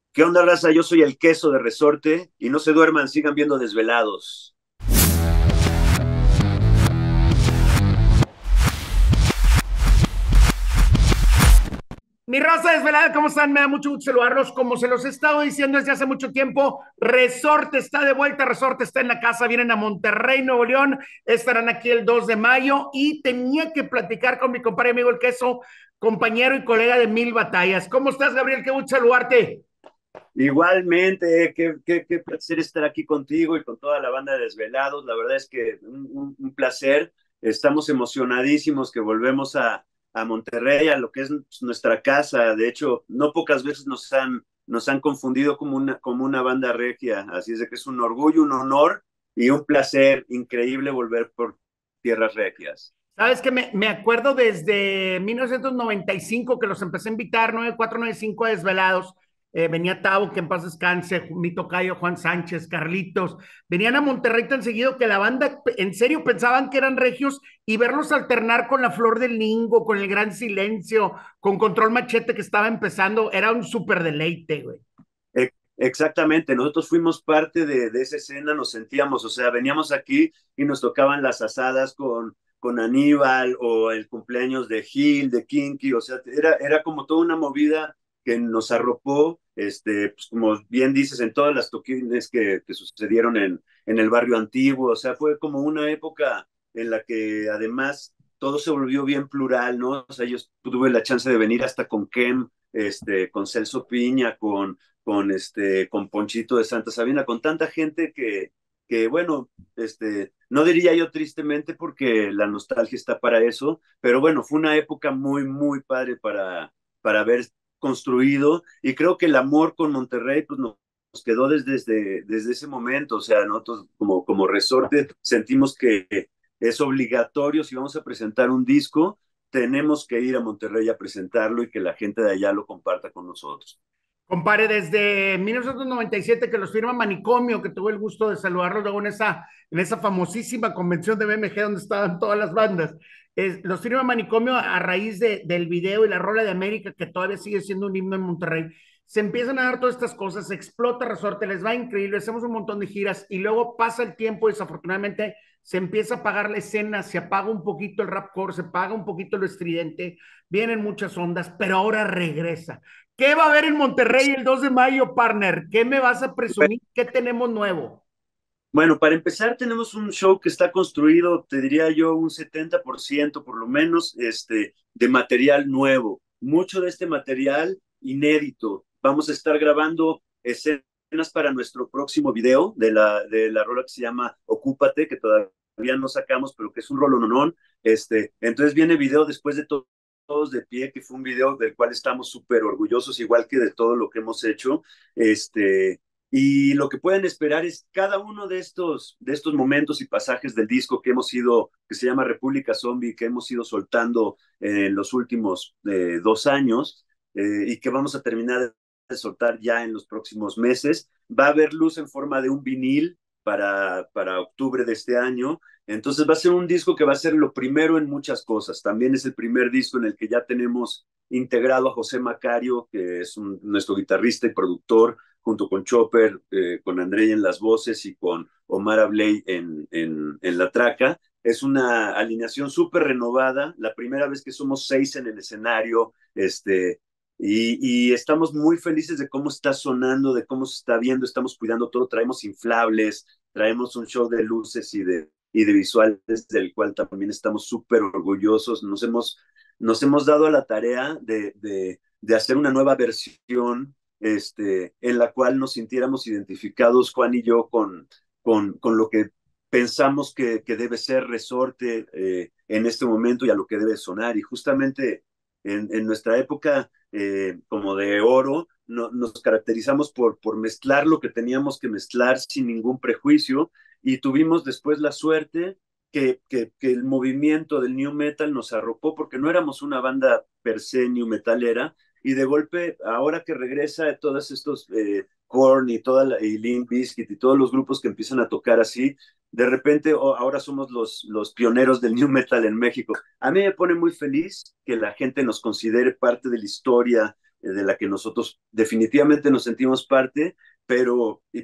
¿Qué onda, raza? Yo soy el queso de resorte y no se duerman, sigan viendo Desvelados. Mi raza desvelada, ¿cómo están? Me da mucho gusto saludarlos. Como se los he estado diciendo desde hace mucho tiempo, Resorte está de vuelta, Resorte está en la casa, vienen a Monterrey, Nuevo León, estarán aquí el 2 de mayo y tenía que platicar con mi compadre amigo El Queso, compañero y colega de mil batallas. ¿Cómo estás, Gabriel? Qué gusto saludarte. Igualmente, qué placer estar aquí contigo y con toda la banda de Desvelados. La verdad es que un placer. Estamos emocionadísimos que volvemos a Monterrey, a lo que es nuestra casa. De hecho, no pocas veces nos han confundido como una banda regia. Así es de que es un orgullo, un honor y un placer increíble volver por tierras regias. Sabes que me acuerdo desde 1995 que los empecé a invitar, 9495 Desvelados. Venía Tavo, que en paz descanse, mi tocayo Juan Sánchez, Carlitos. Venían a Monterrey tan seguido que la banda en serio pensaban que eran regios y verlos alternar con la Flor del Lingo, con el Gran Silencio, con Control Machete que estaba empezando, era un súper deleite, güey. Exactamente, nosotros fuimos parte de esa escena, nos sentíamos, o sea, veníamos aquí y nos tocaban las asadas con Aníbal o el cumpleaños de Gil, de Kinky, o sea, era como toda una movida que nos arropó, pues como bien dices, en todas las toquines que sucedieron en el barrio antiguo, o sea, fue como una época en la que además todo se volvió bien plural, ¿no? O sea, yo tuve la chance de venir hasta con Kem, con Celso Piña, con Ponchito de Santa Sabina, con tanta gente que bueno, no diría yo tristemente porque la nostalgia está para eso, pero bueno, fue una época muy, muy padre para haber construido y creo que el amor con Monterrey pues nos quedó desde ese momento, o sea, nosotros como resorte sentimos que es obligatorio si vamos a presentar un disco, tenemos que ir a Monterrey a presentarlo y que la gente de allá lo comparta con nosotros. Compare, desde 1997 que los firma Manicomio, que tuve el gusto de saludarlos luego en esa famosísima convención de BMG donde estaban todas las bandas. Los firma Manicomio a raíz del video y la rola de América, que todavía sigue siendo un himno en Monterrey. Se empiezan a dar todas estas cosas, se explota Resorte, les va increíble, hacemos un montón de giras y luego pasa el tiempo, desafortunadamente se empieza a apagar la escena, se apaga un poquito el rapcore, se apaga un poquito lo estridente, vienen muchas ondas, pero ahora regresa. ¿Qué va a haber en Monterrey el 2 de mayo, partner? ¿Qué me vas a presumir? ¿Qué tenemos nuevo? Bueno, para empezar, tenemos un show que está construido, te diría yo, un 70% por lo menos, de material nuevo. Mucho de este material inédito. Vamos a estar grabando escenas para nuestro próximo video de la rola que se llama Ocúpate, que todavía no sacamos, pero que es un rolononón. Entonces viene video después de todos de pie, que fue un video del cual estamos súper orgullosos, igual que de todo lo que hemos hecho. Y lo que pueden esperar es cada uno de estos momentos y pasajes del disco que se llama República Zombie, que hemos ido soltando en los últimos 2 años y que vamos a terminar de soltar ya en los próximos meses. Va a haber luz en forma de un vinil para octubre de este año. Entonces va a ser un disco que va a ser lo primero en muchas cosas. También es el primer disco en el que ya tenemos integrado a José Macario, que es nuestro guitarrista y productor, junto con Chopper, con Andrei en las voces y con Omar Abley en la traca. Es una alineación súper renovada, la primera vez que somos 6 en el escenario, y estamos muy felices de cómo está sonando, de cómo se está viendo, estamos cuidando todo, traemos inflables, traemos un show de luces y de visuales del cual también estamos súper orgullosos. Nos hemos dado a la tarea de hacer una nueva versión en la cual nos sintiéramos identificados, Juan y yo, con lo que pensamos que debe ser Resorte en este momento y a lo que debe sonar. Y justamente en nuestra época como de oro, nos caracterizamos por mezclar lo que teníamos que mezclar sin ningún prejuicio y tuvimos después la suerte que el movimiento del new metal nos arropó porque no éramos una banda per se new metalera, y de golpe, ahora que regresa todos estos Korn y Limp Bizkit y todos los grupos que empiezan a tocar así, de repente ahora somos los pioneros del new metal en México. A mí me pone muy feliz que la gente nos considere parte de la historia de la que nosotros definitivamente nos sentimos parte, pero, y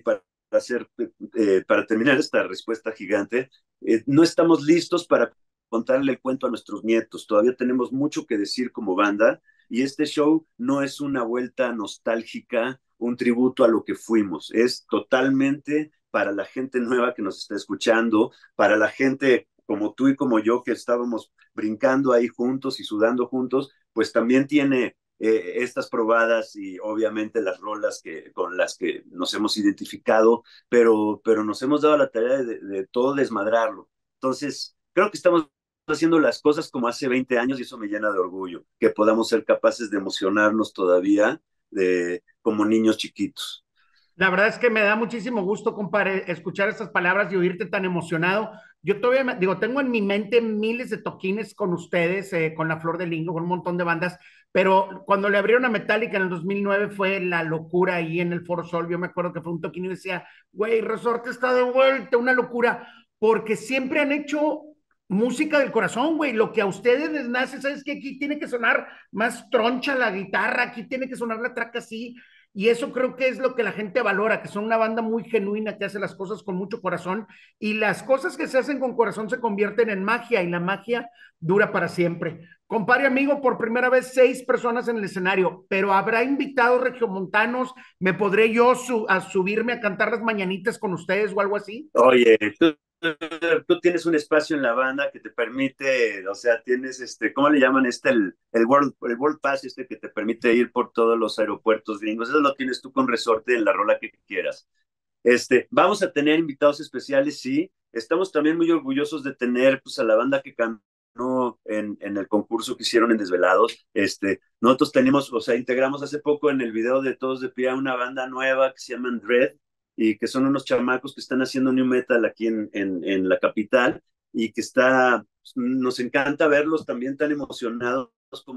para terminar esta respuesta gigante, no estamos listos para contarle el cuento a nuestros nietos. Todavía tenemos mucho que decir como banda y este show no es una vuelta nostálgica, un tributo a lo que fuimos. Es totalmente para la gente nueva que nos está escuchando, para la gente como tú y como yo que estábamos brincando ahí juntos y sudando juntos, pues también tiene estas probadas y obviamente las rolas con las que nos hemos identificado, pero nos hemos dado la tarea de todo desmadrarlo. Entonces, creo que estamos haciendo las cosas como hace 20 años y eso me llena de orgullo, que podamos ser capaces de emocionarnos todavía como niños chiquitos. La verdad es que me da muchísimo gusto, compadre, escuchar estas palabras y oírte tan emocionado. Yo todavía, digo, tengo en mi mente miles de toquines con ustedes, con La Flor de Lingo, con un montón de bandas, pero cuando le abrieron a Metallica en el 2009 fue la locura ahí en el Foro Sol. Yo me acuerdo que fue un toquín y decía, güey, Resorte está de vuelta, una locura, porque siempre han hecho música del corazón, güey. Lo que a ustedes les nace, ¿sabes qué? Aquí tiene que sonar más troncha la guitarra, aquí tiene que sonar la traca así, y eso creo que es lo que la gente valora, que son una banda muy genuina, que hace las cosas con mucho corazón, y las cosas que se hacen con corazón se convierten en magia, y la magia dura para siempre. Compadre amigo, por primera vez 6 personas en el escenario, pero habrá invitados regiomontanos, ¿me podré yo a subirme a cantar las mañanitas con ustedes o algo así? Oye, tú tienes un espacio en la banda que te permite, o sea, tienes ¿cómo le llaman el World Pass que te permite ir por todos los aeropuertos gringos? Eso lo tienes tú con Resorte en la rola que quieras. Vamos a tener invitados especiales, sí. Estamos también muy orgullosos de tener pues, a la banda que ganó en el concurso que hicieron en Desvelados. Nosotros tenemos, o sea, integramos hace poco en el video de Todos de Pie a una banda nueva que se llama Dread y que son unos chamacos que están haciendo new metal aquí en la capital y que nos encanta verlos también tan emocionados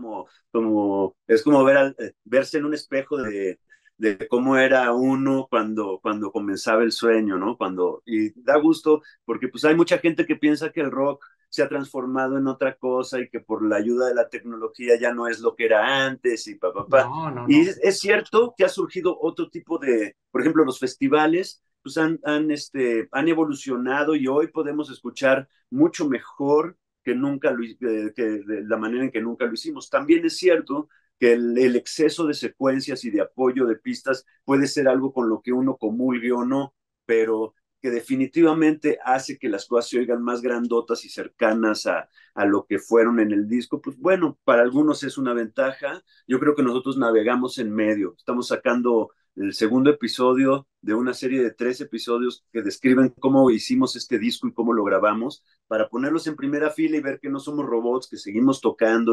es como verse en un espejo de cómo era uno cuando comenzaba el sueño, ¿no? Y da gusto porque pues hay mucha gente que piensa que el rock se ha transformado en otra cosa y que por la ayuda de la tecnología ya no es lo que era antes y pa, pa, pa. No, no, Y no. es cierto que ha surgido otro tipo por ejemplo, los festivales pues han evolucionado y hoy podemos escuchar mucho mejor que nunca que de la manera en que nunca lo hicimos. También es cierto que el exceso de secuencias y de apoyo de pistas puede ser algo con lo que uno comulgue o no, pero que definitivamente hace que las cosas se oigan más grandotas y cercanas a lo que fueron en el disco, pues bueno, para algunos es una ventaja. Yo creo que nosotros navegamos en medio. Estamos sacando el segundo episodio de una serie de 3 episodios que describen cómo hicimos este disco y cómo lo grabamos, para ponerlos en primera fila y ver que no somos robots, que seguimos tocando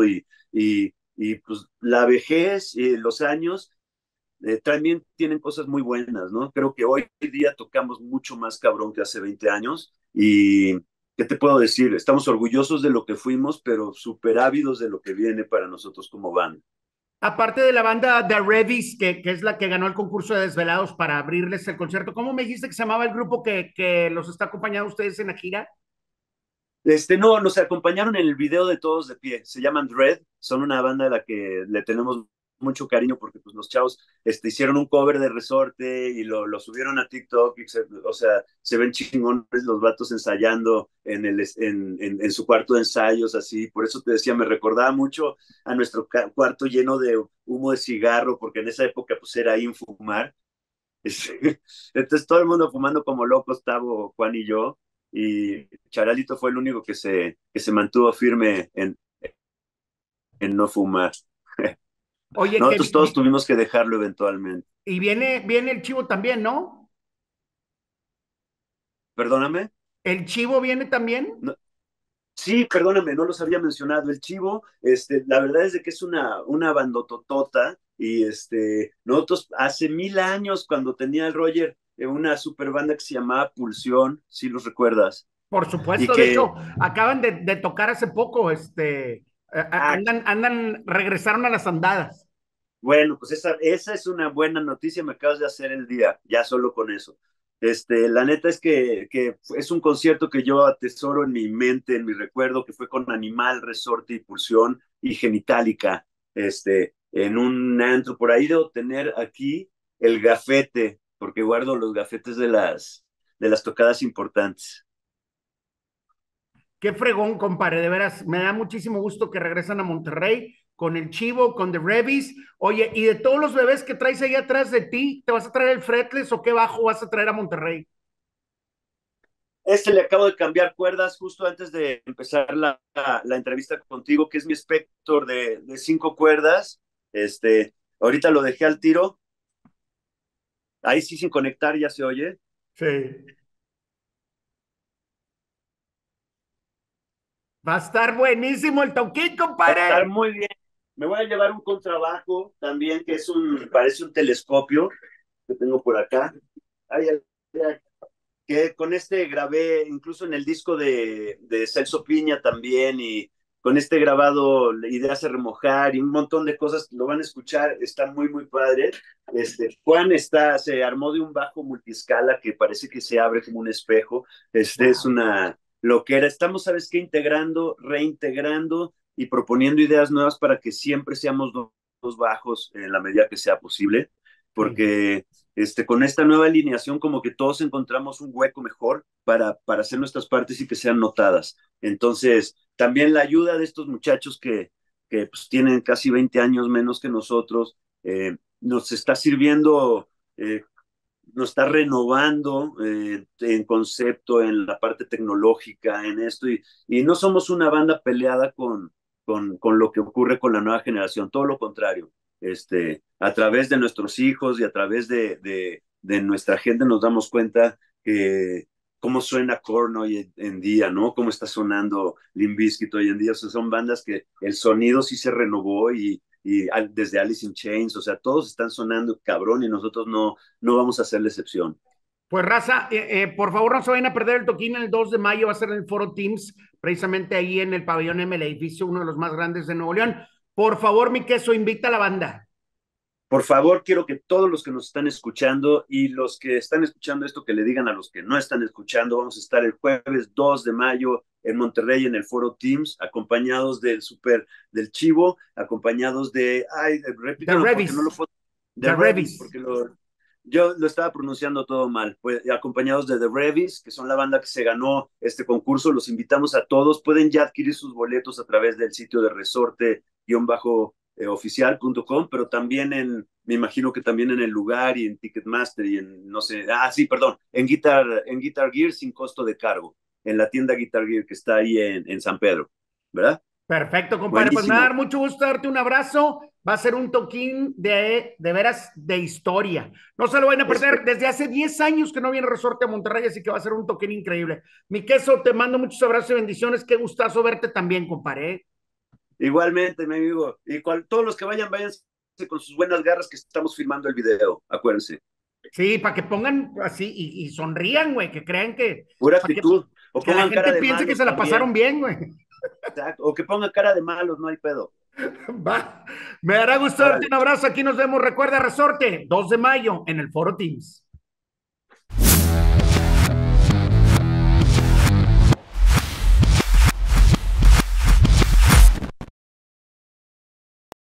y pues la vejez y los años también tienen cosas muy buenas, ¿no? Creo que hoy día tocamos mucho más cabrón que hace 20 años y ¿qué te puedo decir? Estamos orgullosos de lo que fuimos, pero súper ávidos de lo que viene para nosotros como banda. Aparte de la banda The Revis, que es la que ganó el concurso de Desvelados para abrirles el concierto, ¿cómo me dijiste que se llamaba el grupo que los está acompañando a ustedes en la gira? No, nos acompañaron en el video de Todos de Pie. Se llaman Dread. Son una banda a la que le tenemos mucho cariño porque pues los chavos hicieron un cover de Resorte y lo subieron a TikTok. O sea, se ven chingones los vatos ensayando en su cuarto de ensayos, así. Por eso te decía, me recordaba mucho a nuestro cuarto lleno de humo de cigarro, porque en esa época pues era infumar. Entonces todo el mundo fumando como locos, Tavo, Juan y yo, y Charalito fue el único que se mantuvo firme en no fumar. Oye, Nosotros todos tuvimos que dejarlo eventualmente. y viene el Chivo también, ¿no? Perdóname. ¿El Chivo viene también? No, sí, perdóname, no los había mencionado. El Chivo, la verdad es de que es una bandototota y nosotros hace 1000 años cuando tenía el Roger una super banda que se llamaba Pulsión, si los recuerdas, Por y supuesto, de que hecho, acaban de tocar hace poco, ah, regresaron a las andadas. bueno, pues esa es una buena noticia, me acabas de hacer el día, ya solo con eso. La neta es que es un concierto que yo atesoro en mi mente, en mi recuerdo, que fue con Animal, Resorte y Pulsión y Genitalica. en un antro. Por ahí debo tener aquí el gafete, porque guardo los gafetes de las tocadas importantes. Qué fregón, compadre, de veras, me da muchísimo gusto que regresan a Monterrey con el Chivo, con The Revis. Oye, y de todos los bebés que traes ahí atrás de ti, ¿te vas a traer el Fretless o qué bajo vas a traer a Monterrey? Le acabo de cambiar cuerdas justo antes de empezar la entrevista contigo, que es mi Spector de 5 cuerdas. Ahorita lo dejé al tiro. Ahí sí, sin conectar, ya se oye. Sí. Va a estar buenísimo el toquín, Va a estar compadre. muy bien. Me voy a llevar un contrabajo también, que parece un telescopio que tengo por acá. Ay, ay, ay. Que con grabé, incluso en el disco de Celso Piña también, y con este grabado Ideas a Remojar y un montón de cosas, lo van a escuchar, está muy, muy padre. Juan se armó de un bajo multiscala que parece que se abre como un espejo. Es Wow. una loquera. Estamos, ¿sabes qué? Integrando, reintegrando y proponiendo ideas nuevas para que siempre seamos dos bajos en la medida que sea posible, Sí. porque con esta nueva alineación como que todos encontramos un hueco mejor para hacer nuestras partes y que sean notadas. Entonces, también la ayuda de estos muchachos que pues, tienen casi 20 años menos que nosotros, nos está sirviendo, nos está renovando en concepto, en la parte tecnológica, en esto, y no somos una banda peleada con lo que ocurre con la nueva generación, todo lo contrario. A través de nuestros hijos y a través de nuestra gente nos damos cuenta que cómo suena Korn hoy en día, ¿no? Cómo está sonando Limp Bizkit hoy en día. O sea, son bandas que el sonido sí se renovó y desde Alice in Chains, o sea, todos están sonando cabrón y nosotros no vamos a hacer la excepción. Pues raza, por favor no se vayan a perder el toquín el 2 de mayo, va a ser en el Foro Teams, precisamente ahí en el pabellón M, el edificio, uno de los más grandes de Nuevo León. Por favor, mi queso, invita a la banda. Por favor, quiero que todos los que nos están escuchando y los que están escuchando esto, que le digan a los que no están escuchando, vamos a estar el jueves 2 de mayo en Monterrey en el Foro Teams, acompañados del Chivo, acompañados The repítelo porque no lo Revis, puedo, de The Revis, Revis. porque yo lo estaba pronunciando todo mal, pues, acompañados de The Revis, que son la banda que se ganó este concurso. Los invitamos a todos, pueden ya adquirir sus boletos a través del sitio de resorte-oficial.com, pero también me imagino que también en el lugar y en Ticketmaster y en, no sé, sí, perdón, en Guitar Gear sin costo de cargo, en la tienda Guitar Gear que está ahí en San Pedro, ¿verdad? Perfecto, compadre. Pues me va a Buenísimo. dar mucho gusto darte un abrazo. Va a ser un toquín de veras de historia. No se lo van a perder. Espe- Desde hace 10 años que no viene Resorte a Monterrey, así que va a ser un toquín increíble. Mi queso, te mando muchos abrazos y bendiciones. Qué gustazo verte también, compadre. Igualmente, mi amigo. Y todos los que vayan, váyanse con sus buenas garras que estamos filmando el video, acuérdense. Sí, para que pongan así y sonrían, güey, que crean Pura para actitud. O que la pongan cara gente de piense que malos se la pasaron también. bien, güey. Exacto. O que pongan cara de malos, no hay pedo. Va. Me dará gusto darte Órale. un abrazo. Aquí nos vemos. Recuerda, Resorte, 2 de mayo en el Foro Teams.